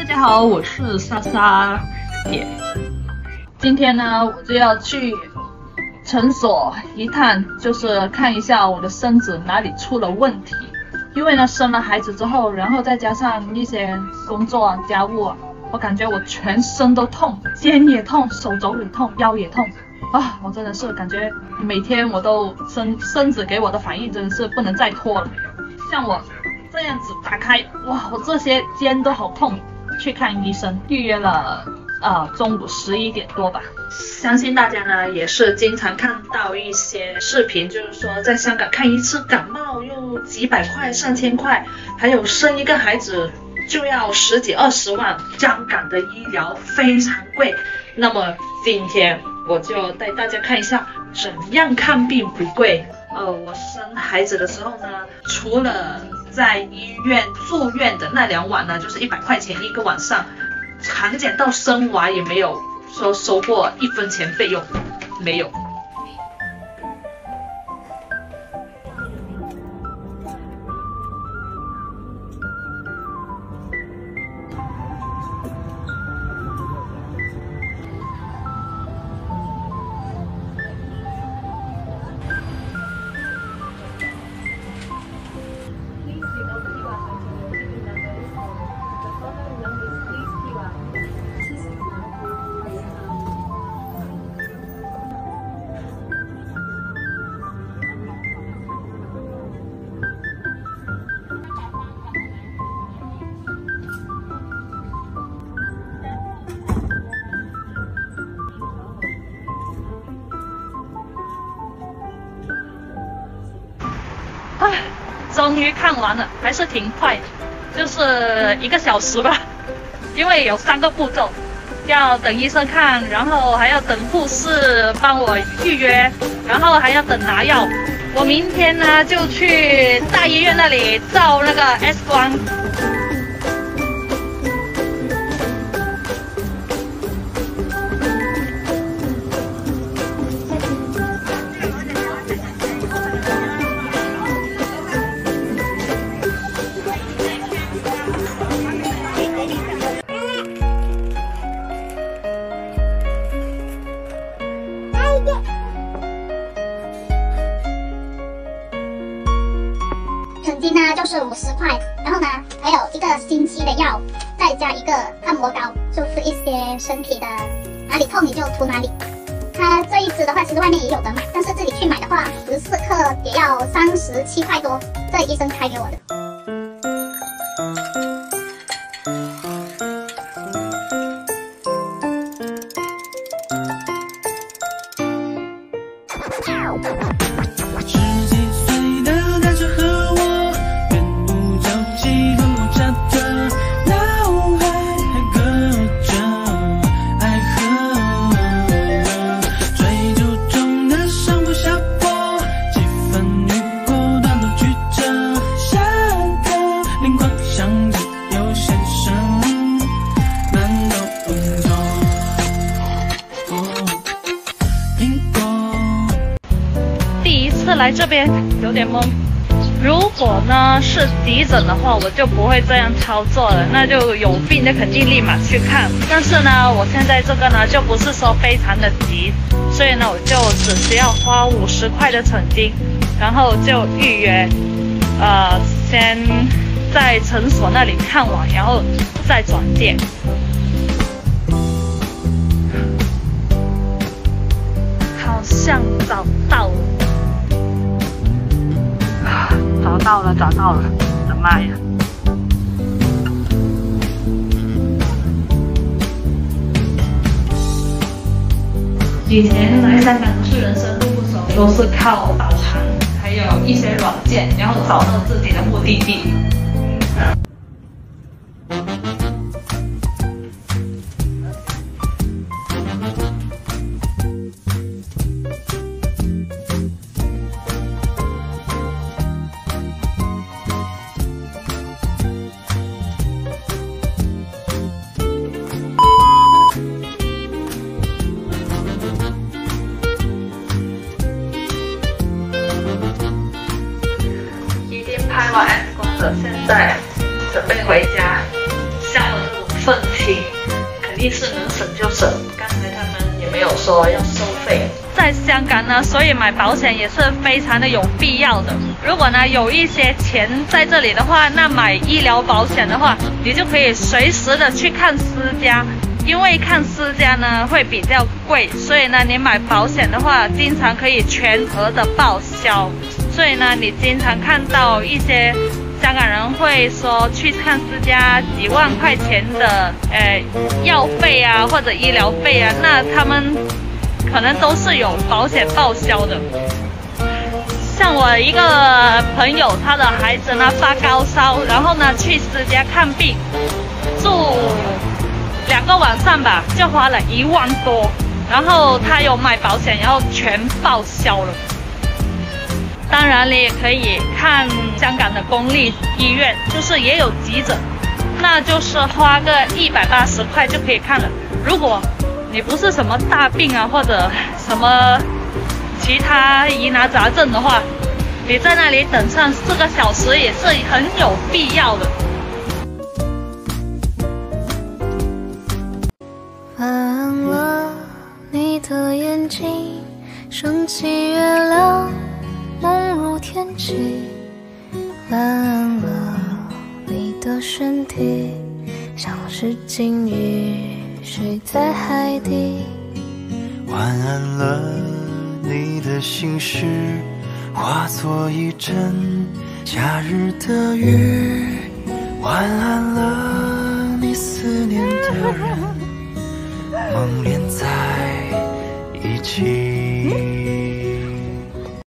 家好，我是莎莎姐。今天呢，我就要去诊所一趟，就是看一下我的身子哪里出了问题。因为呢，生了孩子之后，然后再加上一些工作家务，我感觉我全身都痛，肩也痛，手肘也痛，腰也痛啊！我真的是感觉每天我都身子给我的反应真的是不能再拖了。像我这样子打开，哇，我这些肩都好痛。去看医生，预约了中午11点多吧。相信大家呢也是经常看到一些视频，就是说在香港看一次感冒又几百块、上千块，还有生一个孩子就要10几20万，香港的医疗非常贵。那么今天我就带大家看一下怎样看病不贵。我生孩子的时候呢，除了在医院住院的那2晚呢，就是100块钱一个晚上，产检到生娃也没有说收过1分钱费用，没有。终于看完了，还是挺快的，就是1个小时吧。因为有3个步骤，要等医生看，然后还要等护士帮我预约，然后还要等拿药。我明天呢就去大医院那里照那个 X 光。 成绩呢就是50块，然后呢还有1个星期的药，再加1个按摩膏，就是一些身体的哪里痛你就涂哪里。它这一支的话，其实外面也有的买，但是这里去买的话，14克也要37块多，这医生开给我的。 来这边有点懵，如果呢是急诊的话，我就不会这样操作了，那就有病就肯定立马去看。但是呢，我现在这个呢就不是说非常的急，所以呢我就只需要花50块的诊金，然后就预约，先在诊所那里看完，然后再转介。好像找到了。找到了，我的妈呀！以前来香港都是人生路不熟，都是靠导航，还有一些软件，然后找到自己的目的地。拍完 X 光的，现在准备回家，下了路分期，肯定是能省就省。刚才他们也没有说要收费。在香港呢，所以买保险也是非常的有必要的。如果呢有一些钱在这里的话，那买医疗保险的话，你就可以随时的去看私家。因为看私家呢会比较贵，所以呢你买保险的话，经常可以全额的报销。所以呢你经常看到一些香港人会说去看私家几万块钱的药费啊或者医疗费啊，那他们可能都是有保险报销的。像我一个朋友，他的孩子呢发高烧，然后呢去私家看病，住2个晚上吧，就花了1万多，然后他有买保险，然后全报销了。当然，你也可以看香港的公立医院，就是也有急诊，那就是花个180块就可以看了。如果你不是什么大病啊，或者什么其他疑难杂症的话，你在那里等上4个小时也是很有必要的。 泛了你的眼睛，升起月亮，梦如天际。蓝了你的身体，像是鲸鱼睡在海底。 晚安了你的心事，化作一阵夏日的雨。晚安了你思念的人，梦连在一起。